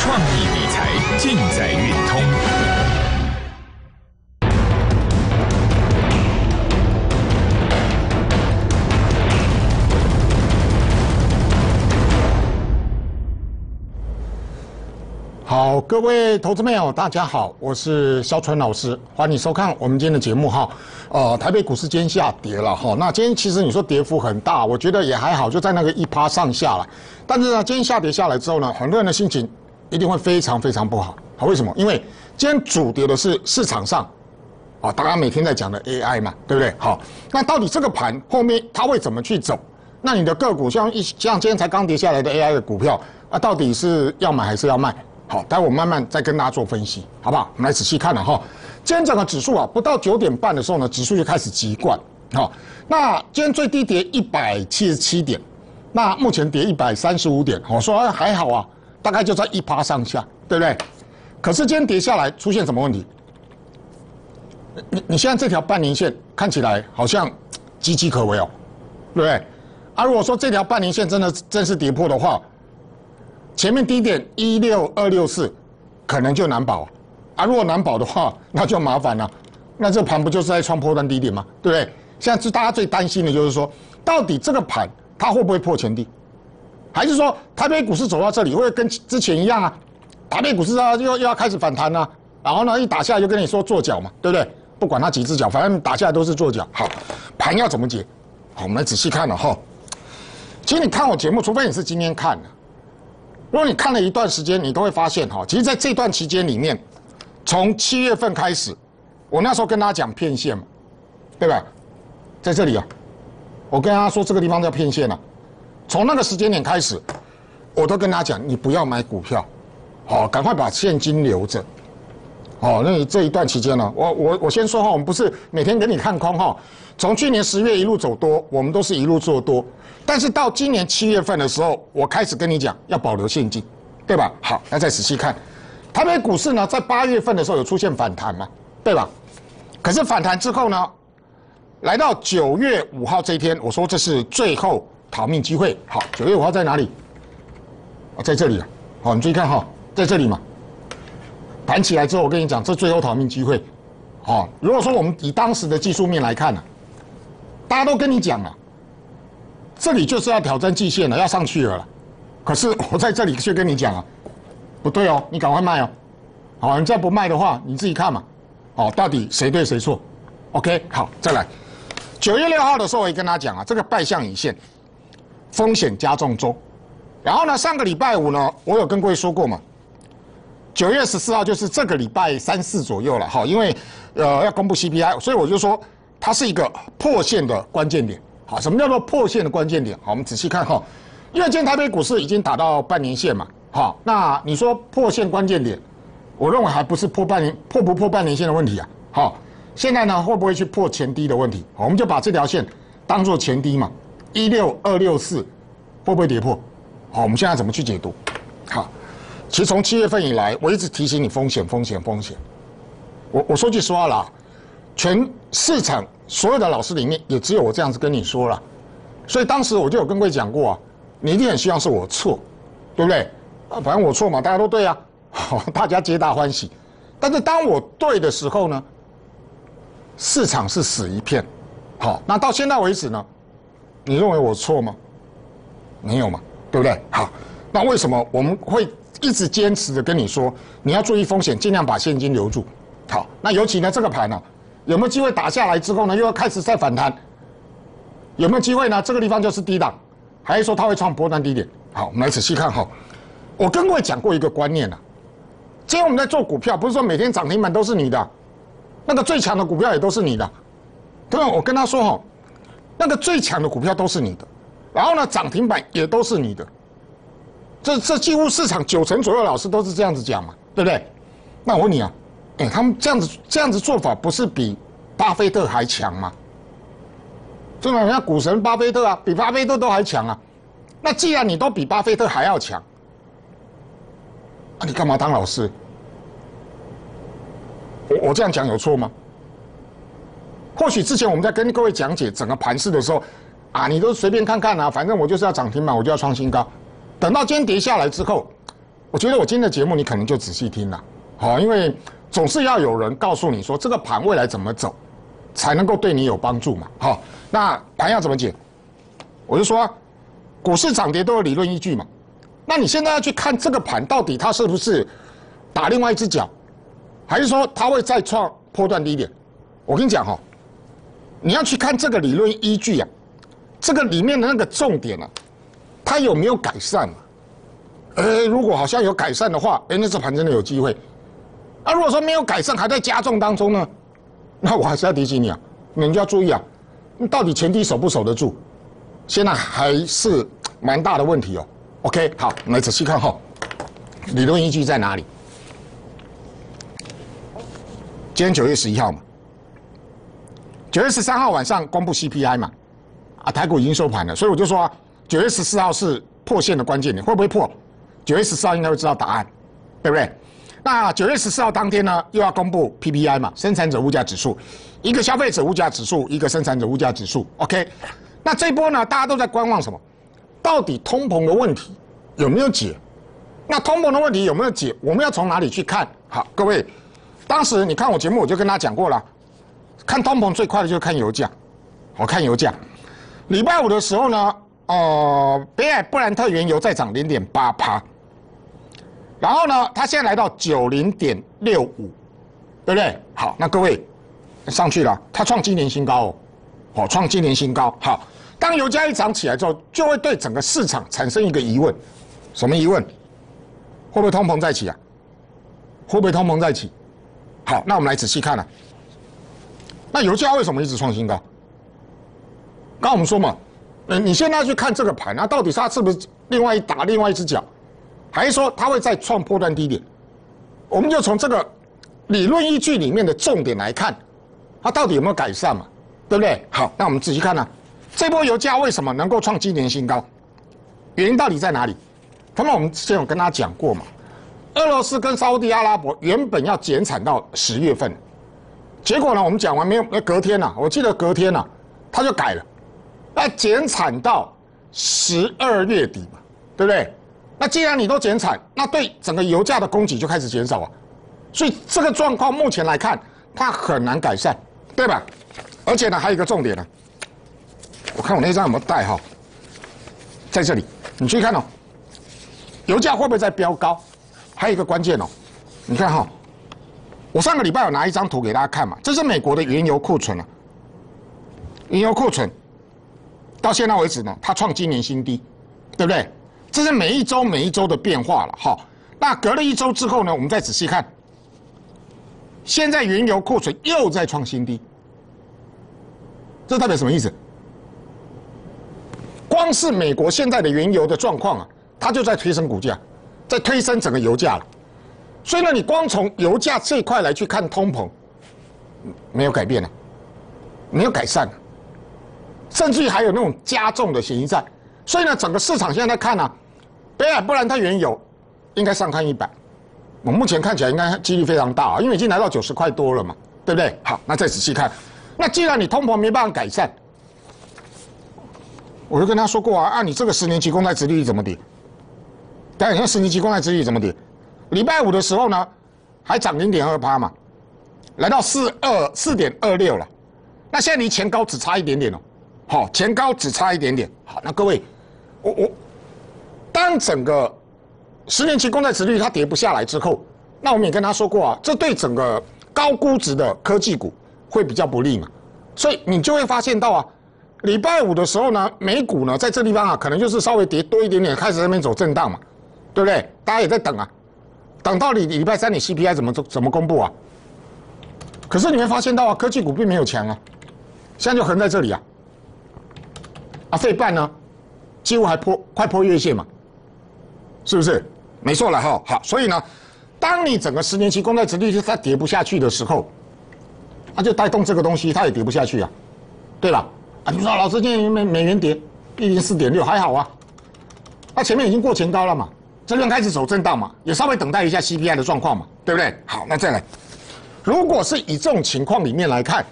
创意理财尽在运通。 好，各位投资朋友，大家好，我是萧传老师，欢迎收看我们今天的节目哈。台北股市今天下跌了哈，那今天其实你说跌幅很大，我觉得也还好，就在那个1%上下了。但是呢，今天下跌下来之后呢，很多人的心情一定会非常非常不好。好，为什么？因为今天主跌的是市场上啊，大家每天在讲的 AI 嘛，对不对？好，那到底这个盘后面它会怎么去走？那你的个股像今天才刚跌下来的 AI 的股票啊，到底是要买还是要卖？好，待会我慢慢再跟大家做分析，好不好？我们来仔细看了哈。今天整个指数啊，不到9点半的时候呢，指数就开始急灌。好，那今天最低跌177点，那目前跌135点，我说还好啊，大概就在1%上下，对不对？可是今天跌下来出现什么问题？你现在这条半年线看起来好像岌岌可危哦，对不对？啊，如果说这条半年线真是跌破的话，前面低点16264可能就难保啊，如果难保的话，那就麻烦了。那这盘不就是在创波段低点吗？对不对？现在大家最担心的就是说，到底这个盘它会不会破前低，还是说台北股市走到这里会跟之前一样啊？台北股市啊又要开始反弹啊，然后呢一打下来就跟你说做脚嘛，对不对？不管它几只脚，反正打下来都是做脚。好，盘要怎么解？好，我们来仔细看了哈。其实你看我节目，除非你是今天看的。如果你看了一段时间，你都会发现哈，其实在这段期间里面，从7月份开始，我那时候跟大家讲骗线嘛，对吧？在这里啊，我跟大家说这个地方叫骗线啊。从那个时间点开始，我都跟大家讲，你不要买股票，好，赶快把现金留着。哦，那你这一段期间呢，我先说哈，我们不是每天给你看空哈，从去年10月一路走多，我们都是一路做多。但是到今年7月份的时候，我开始跟你讲要保留现金，对吧？好，那再仔细看，台北股市呢，在8月份的时候有出现反弹嘛，对吧？可是反弹之后呢，来到9月5号这一天，我说这是最后逃命机会。好，9月5号在哪里？啊，在这里啊。好，你注意看哈，在这里嘛。弹起来之后，我跟你讲，这最后逃命机会。好，如果说我们以当时的技术面来看呢，大家都跟你讲了。这里就是要挑战季线了，要上去了。可是我在这里却跟你讲啊，不对哦，你赶快卖哦。好，你再不卖的话，你自己看嘛。好，到底谁对谁错 ？OK， 好，再来。9月6号的时候，我也跟他讲啊，这个败相已现，风险加重中。然后呢，上个礼拜五呢，我有跟各位说过嘛，9月14号就是这个礼拜3、4左右了。好，因为要公布 CPI， 所以我就说它是一个破线的关键点。好，什么叫做破线的关键点？好，我们仔细看哈，因为今天台北股市已经打到半年线嘛，好，那你说破线关键点，我认为还不是破不破半年线的问题啊，好，现在呢会不会去破前低的问题？好，我们就把这条线当做前低嘛，16264会不会跌破？好，我们现在怎么去解读？好，其实从7月份以来，我一直提醒你风险。我说句实话啦，全市场所有的老师里面，也只有我这样子跟你说了，所以当时我就有跟各位讲过啊，你一定很希望是我错，对不对？啊，反正我错嘛，大家都对啊，好，大家皆大欢喜。但是当我对的时候呢，市场是死一片。好，那到现在为止呢，你认为我错吗？没有嘛，对不对？好，那为什么我们会一直坚持的跟你说，你要注意风险，尽量把现金留住？好，那尤其呢这个盘呢，有没有机会打下来之后呢，又要开始再反弹？有没有机会呢？这个地方就是低档，还是说它会创波段低点？好，我们来仔细看哈。我跟各位讲过一个观念啊，今天我们在做股票，不是说每天涨停板都是你的，那个最强的股票也都是你的，对吧？我跟他说哈，那个最强的股票都是你的，然后呢涨停板也都是你的，这几乎市场90%左右的老师都是这样子讲嘛，对不对？那我问你啊，他们这样子做法，不是比巴菲特还强吗？真的，人家股神巴菲特啊，比巴菲特都还强啊。那既然你都比巴菲特还要强，那你干嘛当老师？我这样讲有错吗？或许之前我们在跟各位讲解整个盘势的时候，啊，你都随便看看啊，反正我就是要涨停板，我就要创新高。等到今天跌下来之后， 我觉得我今天的节目你可能就仔细听了，好，因为总是要有人告诉你说这个盘未来怎么走，才能够对你有帮助嘛。好，那盘要怎么解？我就说，股市涨跌都有理论依据嘛。那你现在要去看这个盘到底它是不是打另外一只脚，还是说它会再创波段低点？我跟你讲哈，你要去看这个理论依据啊，这个里面的那个重点啊，它有没有改善嘛？如果好像有改善的话，那这盘真的有机会。如果说没有改善，还在加重当中呢，那我还是要提醒你啊，你就要注意啊，到底前低守不守得住？现在还是蛮大的问题哦。OK， 好，我们来仔细看哈，理论依据在哪里？今天9月11号嘛，9月13号晚上公布 CPI 嘛，台股已经收盘了，所以我就说9月14号是破线的关键点，会不会破？9月14号应该会知道答案，对不对？那9月14号当天呢，又要公布 PPI 嘛，生产者物价指数，一个消费者物价指数，一个生产者物价指数。OK， 那这一波呢，大家都在观望什么？到底通膨的问题有没有解？那通膨的问题有没有解？我们要从哪里去看？好，各位，当时你看我节目，我就跟大家讲过了，看通膨最快的就是看油价。我看油价，礼拜五的时候呢，北海布兰特原油再涨0.8%，然后呢，它现在来到90.65，对不对？好，那各位上去了，它创今年新高哦，创今年新高。好，当油价一涨起来之后，就会对整个市场产生一个疑问，什么疑问？会不会通膨再起啊？会不会通膨再起？好，那我们来仔细看了。那油价为什么一直创新高？刚刚我们说嘛，你现在去看这个盘，那到底它是不是另外一只脚，还是说它会再创波段低点？我们就从这个理论依据里面的重点来看，它到底有没有改善嘛？对不对？好，那我们仔细看呢，这波油价为什么能够创今年新高？原因到底在哪里？他们我们之前有跟大家讲过嘛，俄罗斯跟沙烏地阿拉伯原本要减产到10月份，结果呢，我们讲完没有，隔天呐，我记得隔天呐，他就改了，要减产到12月底嘛，对不对？那既然你都减产，那对整个油价的供给就开始减少啊，所以这个状况目前来看，它很难改善，对吧？而且呢，还有一个重点呢，我看我那张有没有带哈，在这里，你注意看哦。油价会不会再飙高？还有一个关键哦，你看哈，我上个礼拜有拿一张图给大家看嘛，这是美国的原油库存啊，原油库存到现在为止呢，它创今年新低，对不对？这是每一周的变化了哈。那隔了一周之后呢，我们再仔细看，现在原油库存又在创新低，这代表什么意思？光是美国现在的原油的状况啊，它就在推升股价，在推升整个油价了。所以呢，你光从油价这一块来去看通膨，没有改变了，没有改善了，甚至于还有那种加重的嫌疑在。所以呢，整个市场现在在看啊，北海布兰特原油应该上看100，我目前看起来应该几率非常大啊，因为已经来到90块多了嘛，对不对？好，那再仔细看，那既然你通膨没办法改善，我就跟他说过啊，你这个10年期公债殖利率怎么跌？大家看10年期公债殖利率怎么跌？礼拜五的时候呢，还涨0.2%嘛，来到4.26了。那现在离前高只差一点点哦，好，前高只差一点点。好，那各位，当整个10年期公债殖利率它跌不下来之后，那我们也跟他说过啊，这对整个高估值的科技股会比较不利嘛，所以你就会发现到啊。礼拜五的时候呢，美股呢在这地方啊，可能就是稍微跌多一点点，开始在那边走震荡嘛，对不对？大家也在等啊，等到礼拜3你 CPI 怎么公布啊？可是你会发现到啊，科技股并没有强啊，现在就横在这里啊，费半呢，几乎还快破月线嘛，是不是？没错了哈，好，所以呢，当你整个10年期公债殖利率它跌不下去的时候，它就带动这个东西，它也跌不下去啊，对吧？你说老师，今天美元跌104.6还好啊，它前面已经过前高了嘛，这边开始走震荡嘛，也稍微等待一下 CPI 的状况嘛，对不对？好，那再来，如果是以这种情况里面来看，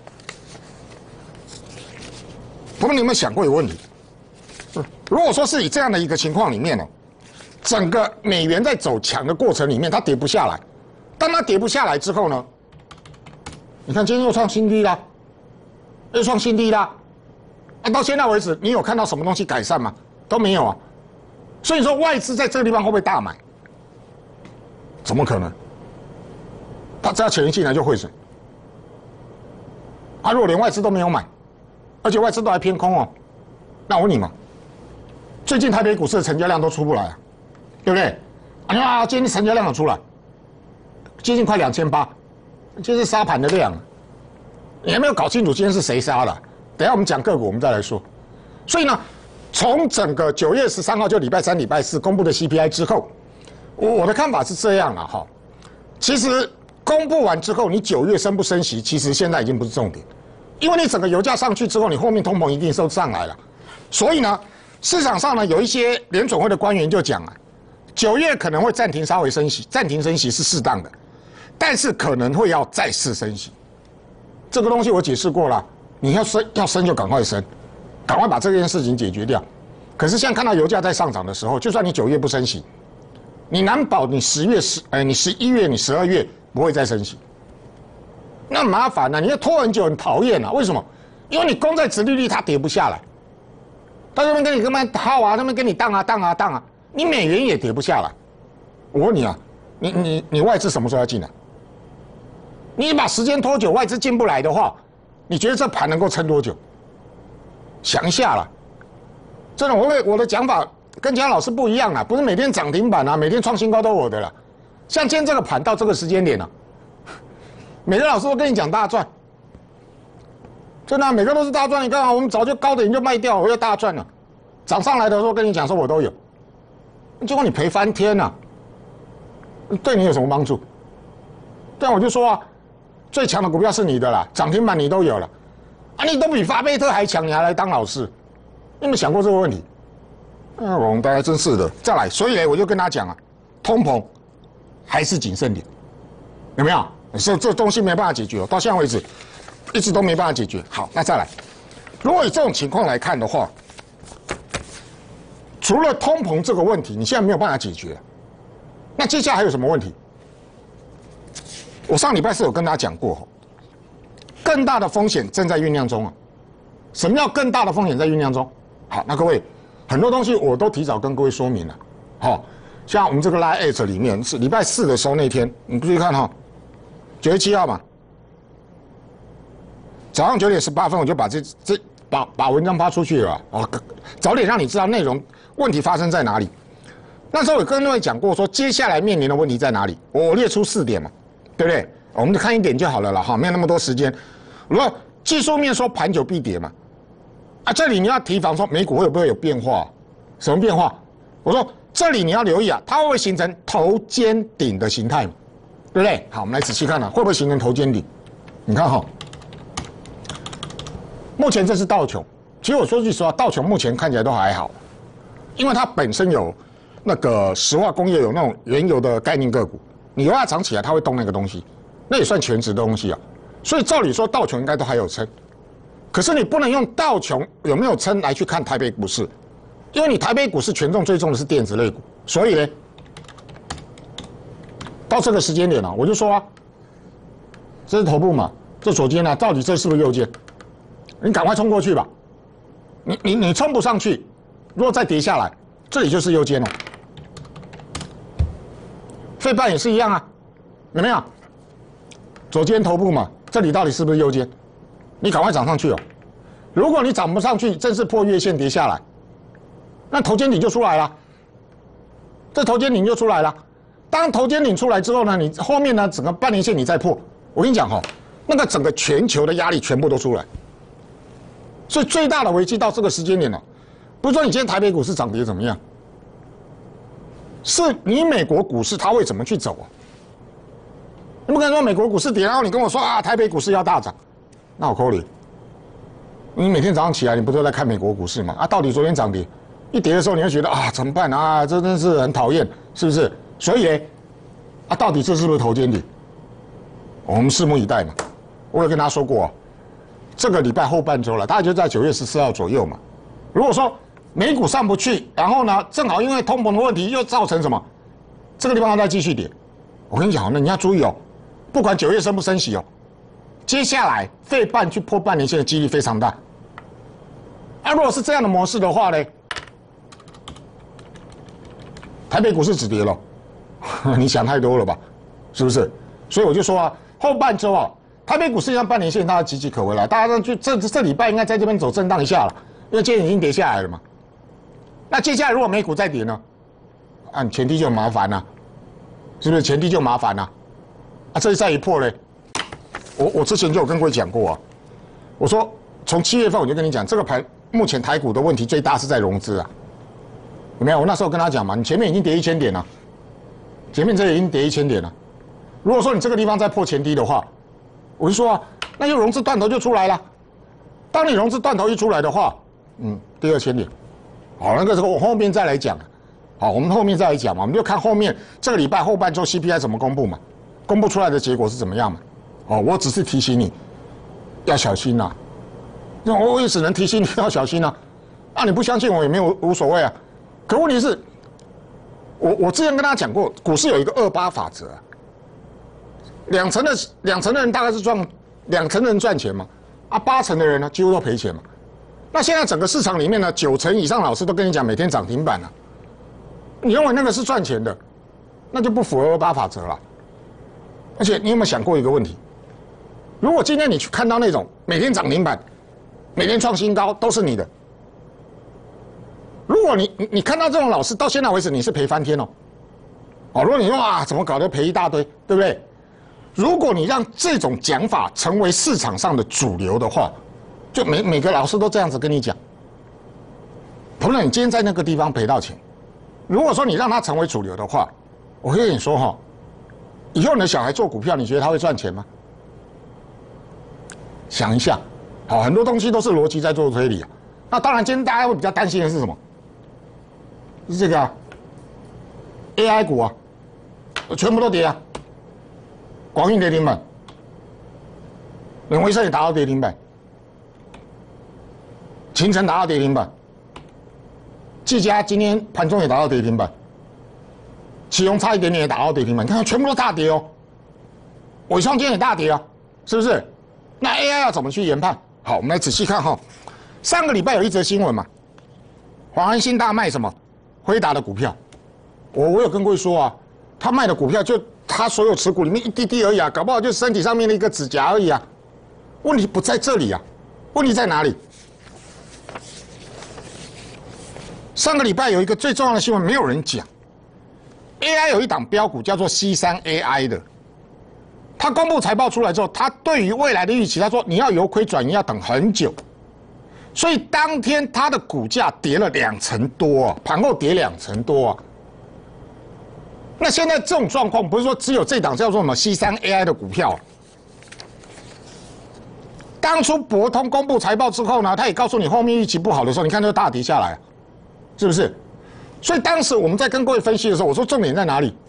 朋友们有没有想过一个问题？如果说是以这样的一个情况里面呢， 整个美元在走强的过程里面，它跌不下来。当它跌不下来之后呢，你看今天又创新低啦，又创新低啦。啊，到现在为止，你有看到什么东西改善吗？都没有啊。所以说外资在这个地方会不会大买？怎么可能？他只要钱一进来就汇损。啊，如果连外资都没有买，而且外资都还偏空哦，那我问你嘛，最近台北股市的成交量都出不来啊，对不对？啊，今天成交量有出来，接近快2800，这是杀盘的量。你还没有搞清楚今天是谁杀的？等一下我们讲个股，我们再来说。所以呢，从整个9月13号就礼拜3、礼拜4公布的 CPI 之后，我的看法是这样了哈。其实公布完之后，你9月升不升息，其实现在已经不是重点，因为你整个油价上去之后，你后面通膨一定都上来了。所以呢，市场上呢有一些联准会的官员就讲啊，9月可能会暂停稍微升息，暂停升息是适当的，但是可能会要再次升息。这个东西我解释过了，你要升就赶快升，赶快把这件事情解决掉。可是现在看到油价在上涨的时候，就算你9月不升息，你难保你10月你11月、你12月不会再升息，那很麻烦啊！你要拖很久，很讨厌啊！为什么？因为你公债殖利率它跌不下来，到那边跟你跟他耗啊，那边跟你荡啊，你美元也跌不下来。我问你啊，你外资什么时候要进来？你把时间拖久，外资进不来的话，你觉得这盘能够撑多久？想一下啦，真的，我的讲法跟其他老师不一样啦，不是每天涨停板啊，每天创新高都我的了。像今天这个盘到这个时间点啊，每个老师都跟你讲大赚，真的、啊，每个都是大赚。你看啊，我们早就高点就卖掉，我又大赚了。涨上来的时候跟你讲说我都有，结果你赔翻天了、啊，对你有什么帮助？对啊，我就说啊，最强的股票是你的啦，涨停板你都有了，啊，你都比巴菲特还强，你还来当老师，你有没有想过这个问题？我们大概真是的。再来，所以呢，我就跟他讲啊，通膨还是谨慎点，有没有？这东西没办法解决哦，到现在为止一直都没办法解决。好，那再来，如果以这种情况来看的话，除了通膨这个问题，你现在没有办法解决，那接下来还有什么问题？我上礼拜4有跟大家讲过，更大的风险正在酝酿中啊。什么叫更大的风险在酝酿中？好，那各位很多东西我都提早跟各位说明了。好，像我们这个 Line@ 里面是礼拜4的时候那天，你注意看哈，9月7号嘛，早上9点18分我就把文章发出去了啊，早点让你知道内容问题发生在哪里。那时候我跟各位讲过说，接下来面临的问题在哪里，我列出4点嘛。对不对？我们就看1点就好了啦，哈，没有那么多时间。如果技术面说盘久必跌嘛，啊，这里你要提防说美股会不会有变化？什么变化？我说这里你要留意啊，它会不会形成头肩顶的形态嘛？对不对？好，我们来仔细看啊，会不会形成头肩顶？你看哈，目前这是道琼，其实我说句实话，道琼目前看起来都还好，因为它本身有那个石化工业有那种原油的概念个股。你油价涨起来，它会动那个东西，那也算全值的东西啊。所以照理说，道琼应该都还有撑。可是你不能用道琼有没有撑来去看台北股市，因为你台北股市权重最重的是电子类股。所以呢，到这个时间点了，我就说啊，这是头部嘛，这左肩啊，到底这是不是右肩？你赶快冲过去吧。你冲不上去，如果再跌下来，这里就是右肩了。费半也是一样啊，有没有？左肩头部嘛，这里到底是不是右肩？你赶快涨上去哦。如果你涨不上去，正式破月线跌下来，那头肩顶就出来了。这头肩顶就出来了。当头肩顶出来之后呢，你后面呢整个半年线你再破，我跟你讲哈，那个整个全球的压力全部都出来。所以最大的危机到这个时间点了，不是说你今天台北股市涨跌怎么样。是你美国股市它会怎么去走啊？你不可能说美国股市跌，然后你跟我说啊台北股市要大涨，那我扣你。你每天早上起来，你不都在看美国股市吗？啊，到底昨天涨跌，一跌的时候你会觉得啊怎么办啊？这真是很讨厌，是不是？所以呢，啊到底这是不是头肩顶？我们拭目以待嘛。我有跟大家说过、这个礼拜后半周了，大概就在9月14号左右嘛。如果说美股上不去，然后呢，正好因为通膨的问题，又造成什么？这个地方要再继续跌。我跟你讲，那你要注意哦，不管9月升不升息哦，接下来费半去破半年线的几率非常大。啊，如果是这样的模式的话呢，台北股市止跌了，你想太多了吧？是不是？所以我就说啊，后半周啊，台北股市像半年线，它岌岌可危了。大家就这礼拜应该在这边走震荡一下了，因为今天已经跌下来了嘛。那接下来如果美股再跌呢？啊，前提就麻烦了，是不是？前提就麻烦了。啊，这再一破嘞，我之前就有跟各位讲过啊，我说从7月份我就跟你讲，这个盘目前台股的问题最大是在融资啊，有没有？我那时候跟他讲嘛，你前面已经跌1000点了，前面这已经跌1000点了。如果说你这个地方再破前低的话，我就说啊，那就融资断头就出来了。当你融资断头一出来的话，第2000点，好，那个时候我后面再来讲。好，我们后面再来讲嘛，我们就看后面这个礼拜后半周 CPI 怎么公布嘛，公布出来的结果是怎么样嘛。哦，我只是提醒你要小心呐、那我也只能提醒你要小心呐、啊。你不相信我也没有无所谓啊。可问题是，我之前跟大家讲过，股市有一个28法则、啊，两成的人大概是2成的人赚钱嘛，啊8成的人呢几乎都赔钱嘛。那现在整个市场里面呢，9成以上老师都跟你讲每天涨停板了、啊。你认为那个是赚钱的，那就不符合28法则了。而且你有没有想过一个问题？如果今天你去看到那种每天涨停板、每天创新高都是你的，如果你看到这种老师，到现在为止你是赔翻天哦。哦，如果你说啊怎么搞得赔一大堆，对不对？如果你让这种讲法成为市场上的主流的话，就每个老师都这样子跟你讲，不论你今天在那个地方赔到钱。如果说你让它成为主流的话，我会跟你说哈，以后你的小孩做股票，你觉得他会赚钱吗？想一下，好，很多东西都是逻辑在做推理啊。那当然，今天大家会比较担心的是什么？是这个、啊、AI 股啊，全部都跌啊。广运跌停板，远威盛也达到跌停板，勤诚达到跌停板。技嘉今天盘中也达到跌停板，启宏差一点点也打到跌停板，你看全部都大跌哦。伟创今天也大跌啊，是不是？那 AI 要怎么去研判？好，我们来仔细看哈。上个礼拜有一则新闻嘛，华安新大卖什么？辉达的股票。我有跟各位说啊，他卖的股票就他所有持股里面一滴滴而已啊，搞不好就身体上面的一个指甲而已啊。问题不在这里啊，问题在哪里？上个礼拜有一个最重要的新闻，没有人讲。AI 有一档标股叫做 C3AI 的，他公布财报出来之后，他对于未来的预期，他说你要由亏转盈要等很久，所以当天它的股价跌了2成多啊，盘后跌2成多啊。那现在这种状况不是说只有这档叫做什么 C3AI 的股票、啊，当初博通公布财报之后呢，他也告诉你后面预期不好的时候，你看就大跌下来、啊。是不是？所以当时我们在跟各位分析的时候，我说重点在哪里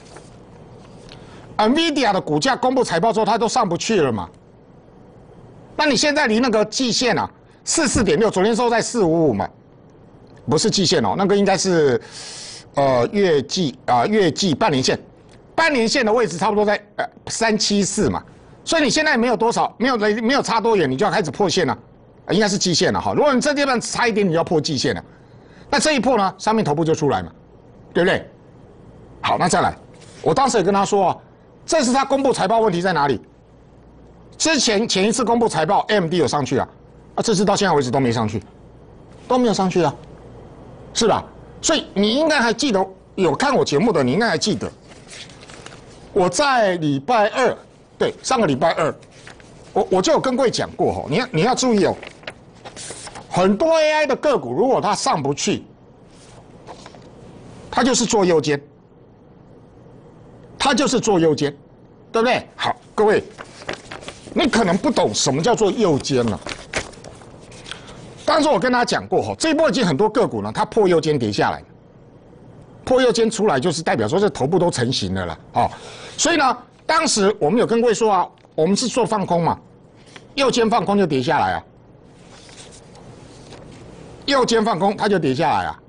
？NVIDIA 的股价公布财报之后，它都上不去了嘛。那你现在离那个季线啊，44.6，昨天收在455嘛，不是季线哦，那个应该是月季半年线，半年线的位置差不多在374嘛，所以你现在没有多少，没有差多远，你就要开始破线了，应该是季线了哈。如果你这地方差一点，你就要破季线了。那这一破呢，上面头部就出来嘛，对不对？好，那再来，我当时也跟他说啊，这是他公布财报问题在哪里？之前前一次公布财报 ，AMD 有上去啊，这次到现在为止都没上去，都没有上去啊，是吧？所以你应该还记得，有看我节目的，你应该还记得，我在礼拜二，对，上个礼拜二，我就有跟各位讲过哈，你要注意哦。很多 AI 的个股，如果它上不去，它就是做右肩，它就是做右肩，对不对？好，各位，你可能不懂什么叫做右肩了。当时我跟大家讲过哈，这一波已经很多个股呢，它破右肩跌下来，破右肩出来就是代表说这头部都成型了啦，哦，所以呢，当时我们有跟各位说啊，我们是做放空嘛，右肩放空就跌下来啊。 右肩放空，它就跌下来啊。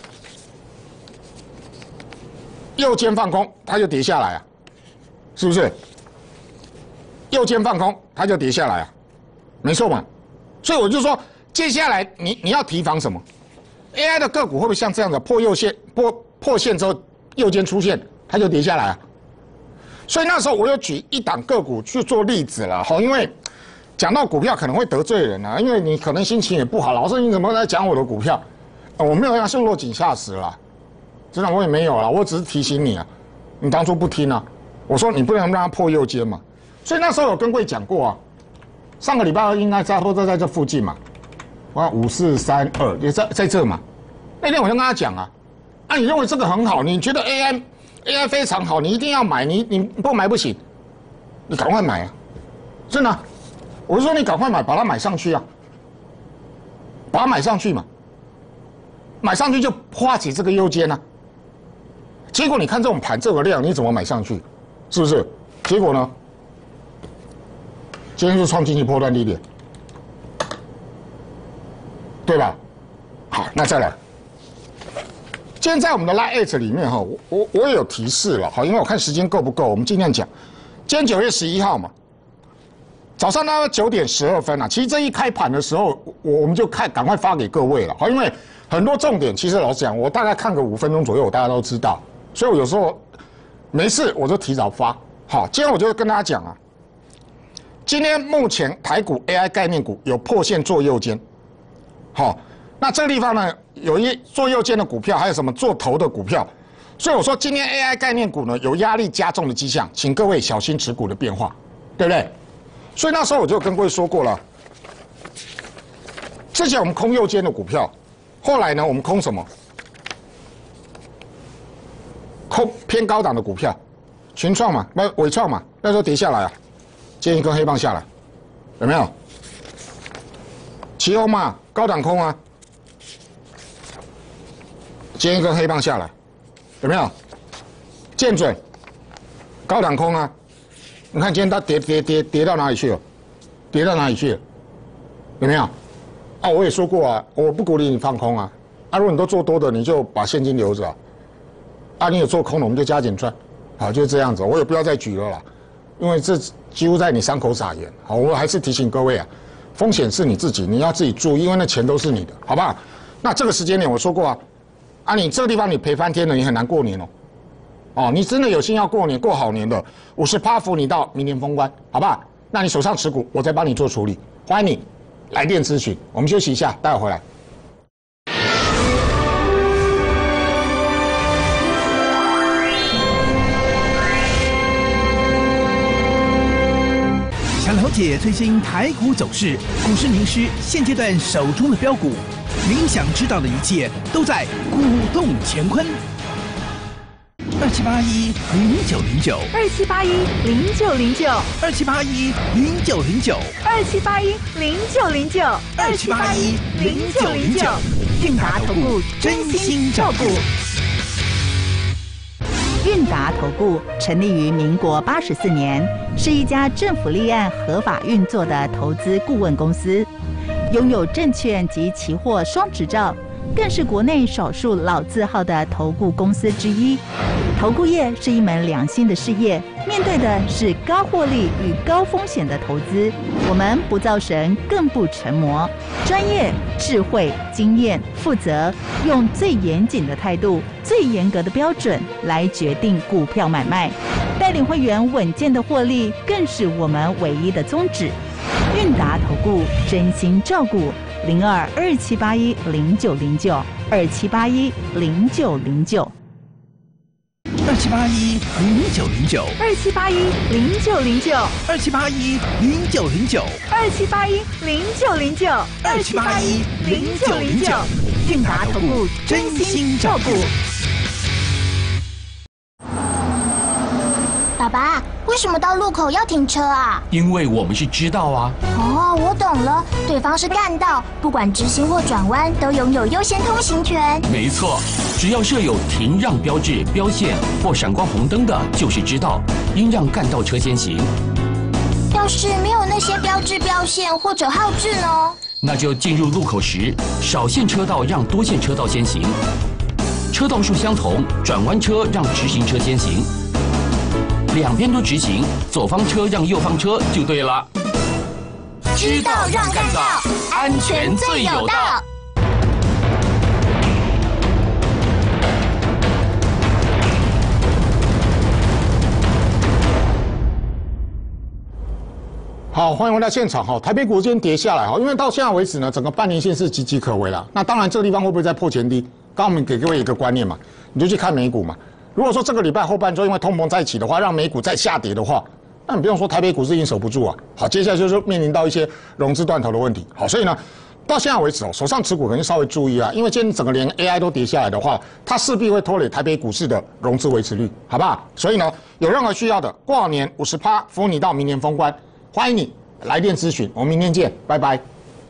右肩放空，它就跌下来啊，是不是？右肩放空，它就跌下来啊，没错嘛。所以我就说，接下来你要提防什么 ？AI 的个股会不会像这样的破线之后右肩出现，它就跌下来啊？所以那时候我有举一档个股去做例子了，哈，因为讲到股票可能会得罪人啊，因为你可能心情也不好，老师你怎么在讲我的股票？我没有让是落井下石啦，真的我也没有啦，我只是提醒你啊，你当初不听啊，我说你不能让它破右肩嘛，所以那时候有跟各位讲过啊，上个礼拜二应该差不多在这附近嘛，我看5432也在这嘛，那天我就跟他讲啊，你认为这个很好，你觉得 AI 非常好，你一定要买，你不买不行，你赶快买啊！真的，我是说你赶快买，把它买上去啊，把它买上去嘛，买上去就画起这个右肩啊。结果你看这种盘这个量，你怎么买上去？是不是？结果呢？今天就创经济波段低点，对吧？好，那再来。今天在我们的 Line@ 里面哈，我也有提示了，好，因为我看时间够不够，我们尽量讲。今天9月11号嘛，早上大概9点12分啊，其实这一开盘的时候，我们就赶快发给各位了，好，因为很多重点，其实老实讲，我大概看个5分钟左右，大家都知道，所以我有时候没事我就提早发。好，今天我就跟大家讲啊，今天目前台股 AI 概念股有破线做右肩，好。那这个地方呢，有一做右肩的股票，还有什么做头的股票，所以我说今天 AI 概念股呢有压力加重的迹象，请各位小心持股的变化，对不对？所以那时候我就跟各位说过了，之前我们空右肩的股票，后来呢我们空什么？空偏高档的股票，群创嘛，伟创嘛，那时候跌下来啊，今天一根黑棒下来，有没有？奇欧嘛，高档空啊。今天一根黑棒下来，有没有？见准，高档空啊！你看今天它跌到哪里去了？跌到哪里去了？有没有？啊，我也说过啊，我不鼓励你放空啊。如果你都做多的，你就把现金留着啊。你有做空的，我们就加减赚。好，就是这样子。我也不要再举了啦，因为这几乎在你伤口撒盐。好，我还是提醒各位啊，风险是你自己，你要自己注意，因为那钱都是你的，好不好？那这个时间点我说过啊。你这个地方你赔翻天了，你很难过年哦。你真的有心要过年过好年的，50%扶你到明年封关，好不好？那你手上持股，我再帮你做处理。欢迎你来电咨询。我们休息一下，待会回来。 想了解最新台股走势，股市名师现阶段手中的标股。您想知道的一切都在股动乾坤。27810909 27810909 27810909 27810909 27810909 韵达投顾真心照顾。 韵达投顾成立于民国84年，是一家政府立案合法运作的投资顾问公司。拥有证券及期货双执照，更是国内少数老字号的投顾公司之一。投顾业是一门良心的事业，面对的是高获利与高风险的投资。我们不造神，更不成魔，专业、智慧、经验、负责，用最严谨的态度、最严格的标准来决定股票买卖，带领会员稳健的获利，更是我们唯一的宗旨。韵达投顾真心照顾，0227810909 27810909。 27810909 27810909 27810909 27810909 27810909 韵达投顾真心照顾。 爸爸，为什么到路口要停车啊？ 因为我们是知道啊。 哦，我懂了，对方是干道，不管直行或转弯都拥有优先通行权。 没错，只要设有停让标志、标线或闪光红灯的，就是知道，应让干道车先行。 要是没有那些标志、标线或者号志呢？ 那就进入路口时，少线车道让多线车道先行，车道数相同，转弯车让直行车先行，两边都直行，左方车让右方车就对了。 知道让干道，安全最有道。 好，欢迎回到现场哈。台北股今天跌下来哈，因为到现在为止呢，整个半年线是岌岌可危了。那当然，这个地方会不会再破前低？刚刚我们给各位一个观念嘛，你就去看美股嘛。如果说这个礼拜后半周因为通膨再起的话，让美股再下跌的话，那你不用说台北股市已经守不住啊。好，接下来就是面临到一些融资断头的问题。好，所以呢，到现在为止哦，手上持股可能稍微注意啊，因为今天整个连 AI 都跌下来的话，它势必会拖累台北股市的融资维持率，好不好？所以呢，有任何需要的，过完年50%服务你到明年封关。欢迎你来电咨询，我们明天见，拜拜。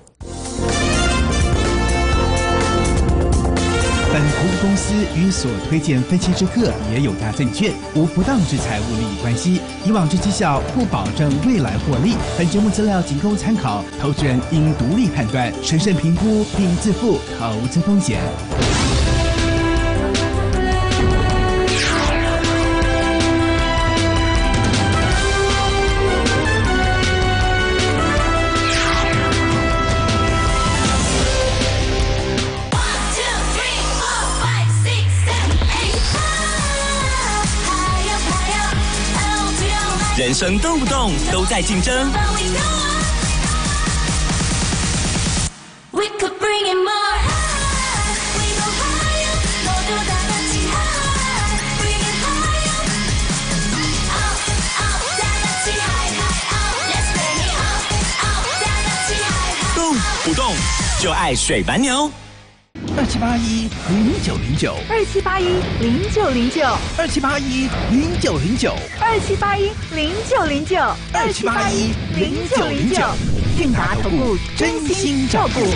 本服务公司与所推荐分期之客也有大证券无不当之财务利益关系，以往之绩效不保证未来获利。本节目资料仅供参考，投资人应独立判断、审慎评估并自负投资风险。 人生动不动都在竞争。动不动就爱水白牛。 27810909 27810909 27810909 27810909 27810909，韵达投顾真心照顾。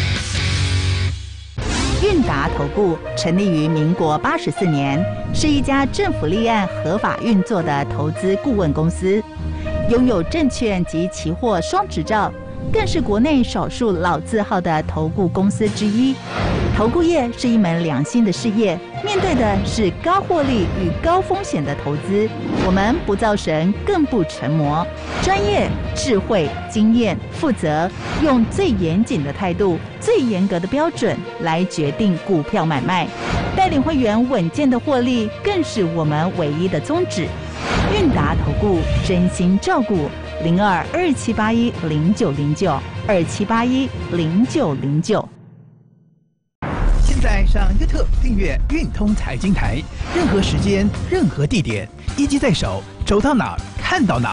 韵达投顾成立于民国84年，是一家政府立案合法运作的投资顾问公司，拥有证券及期货双执照，更是国内少数老字号的投顾公司之一。投顾业是一门良心的事业，面对的是高获利与高风险的投资。我们不造神，更不成魔，专业、智慧、经验、负责，用最严谨的态度、最严格的标准来决定股票买卖，带领会员稳健的获利，更是我们唯一的宗旨。韵达投顾真心照顾，0227810909 27810909。 现在上 YouTube 订阅运通财经台，任何时间、任何地点，一机在手，走到哪儿看到哪儿。